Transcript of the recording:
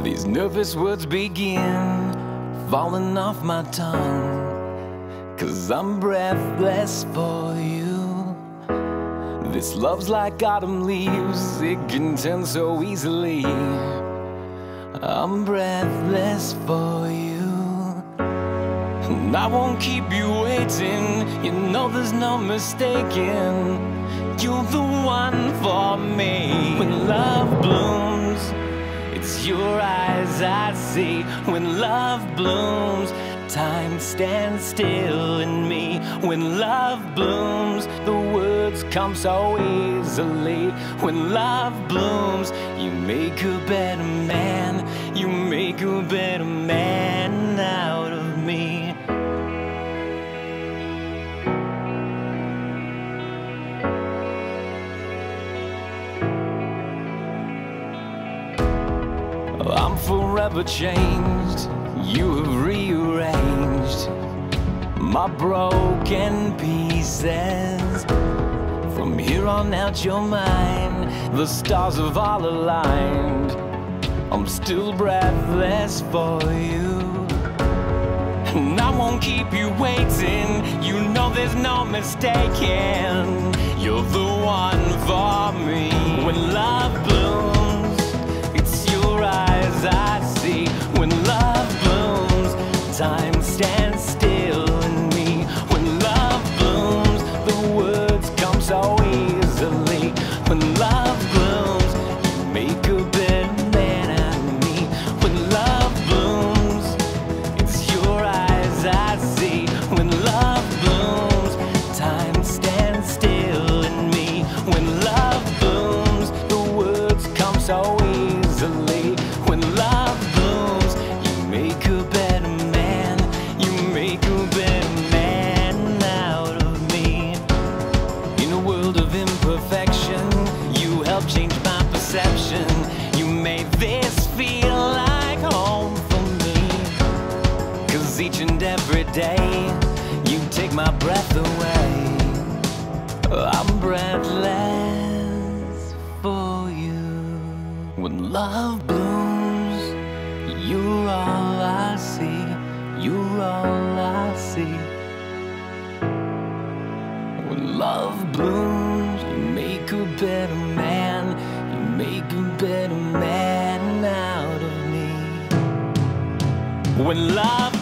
These nervous words begin falling off my tongue, 'cause I'm breathless for you. This love's like autumn leaves, it can turn so easily. I'm breathless for you. And I won't keep you waiting, you know there's no mistaking. You're the one for me. When love blooms, it's your eyes I see. When love blooms, time stands still in me. When love blooms, the words come so easily. When love blooms, you make a better man. You make a better man out of me. I'm forever changed, you have rearranged my broken pieces. From here on out you're mine, the stars have all aligned. I'm still breathless for you. And I won't keep you waiting, you know there's no mistaking. You're the one for me. When love blooms, it's your eyes I see. When love blooms, time stands still in me. When love blooms, the words come so easily. When love blooms, you make a better man out of me. When love blooms, it's your eyes I see. When love blooms, time stands still in me. When love blooms, the words come so easily. When love blooms, you make a better man. You make a better man out of me. In a world of imperfection, you helped change my perception. You made this feel like home for me. 'Cause each and every day, you take my breath away. I'm breathless for you. When love blooms, you're all I see. You're all I see. When love blooms, you make a better man. You make a better man out of me. When love